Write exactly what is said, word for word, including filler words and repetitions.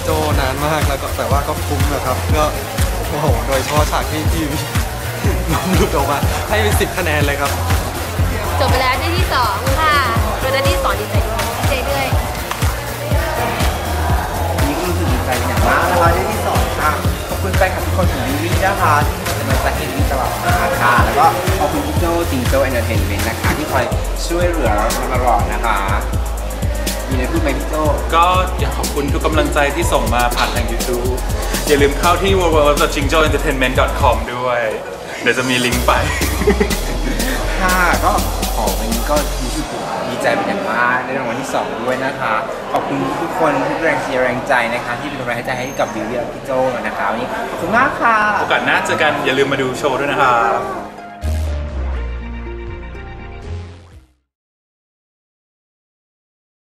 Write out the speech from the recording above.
โจนานมากแล้วก็แต่ว่าก็คุ้มนะครับก็โอ้โหโดยเฉพาะฉากที่ที่น้องหลุดออกมาให้เป็นสิบคะแนนเลยครับจบไปแล้วได้ที่สองค่ะเราได้ที่สองดีใจด้วยดีใจด้วยนี่ก็รู้สึกดีใจเป็นอย่างมากนะคะได้ที่สองค่ะขอบคุณแฟนคลับทุกคนของลิลลี่นะคะที่เป็นกำลังใจให้ลิลลี่ตลอดมาค่ะแล้วก็ขอบคุณพี่โจจิงโจ้เอนเตอร์เทนเมนต์นะคะที่คอยช่วยเหลือเราตลอดนะคะมีอะไรพูดไหมพี่โจก็อยากขอบคุณทุกกำลังใจที่ส่งมาผ่านทาง YouTube อย่าลืมเข้าที่ ดับเบิลยู ดับเบิลยู ดับเบิลยู ดอท จิงโจ้ เอนเตอร์เทนเมนต์ ดอท คอม ด้วยเดี๋ยวจะมีลิงก์ไปค่ะก็ขอวันนี้ก็รู้สึกดีใจเป็นอย่างมากในรางวัลที่สองด้วยนะคะขอบคุณทุกคนทุกแรงเชียร์แรงใจนะคะที่เป็นกำลังใจให้กับลิลลี่และพี่โจนะคะวันนี้ขอบคุณมากค่ะโอกาสหน้าเจอกันอย่าลืมมาดูโชว์ด้วยนะครับ